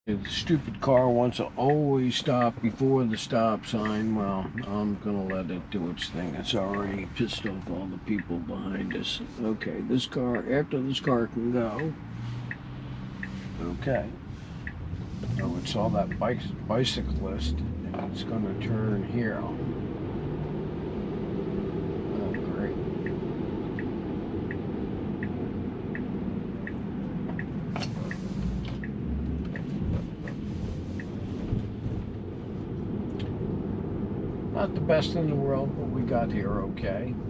The stupid car wants to always stop before the stop sign. Well, I'm gonna let it do its thing. It's already pissed off all the people behind us. Okay, this car, after this car can go. Okay. Oh, it saw that bicyclist, and it's gonna turn here. Oh, great. Not the best in the world, but we got here okay.